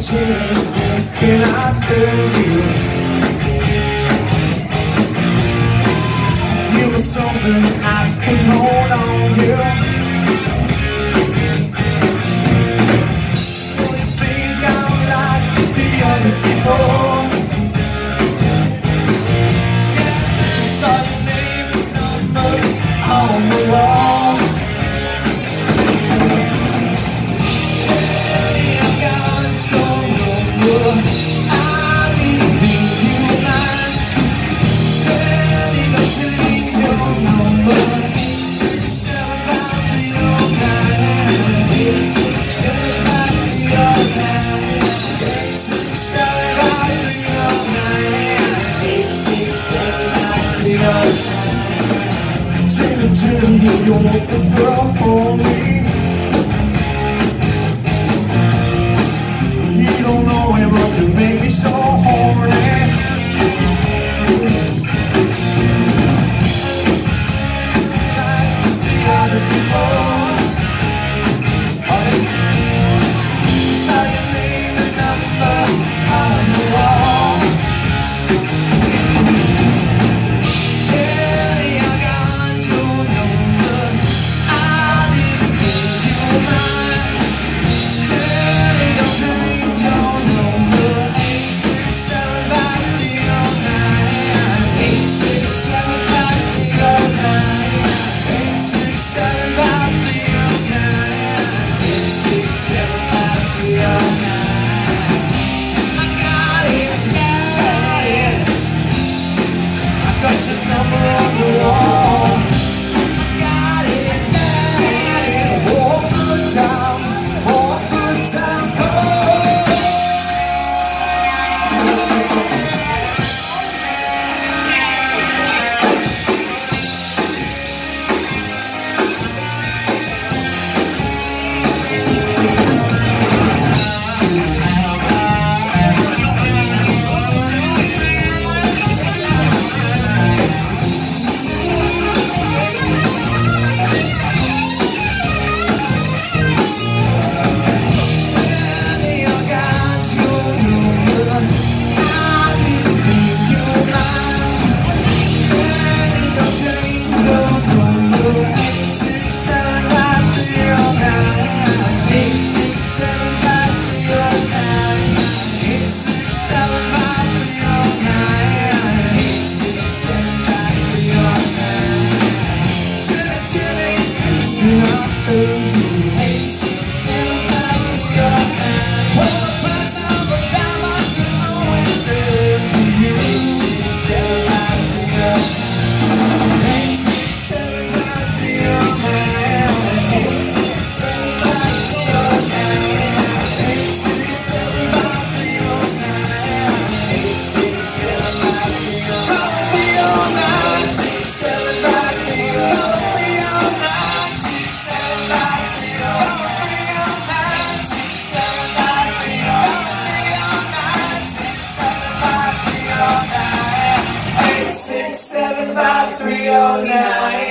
Can I turn to you? Give me something I can hold on to. Do you think I'm like the others before? I saw your name and number on the wall. Hey, I got your number. You're the girl for me. You don't know it, but you make me so horny. All night.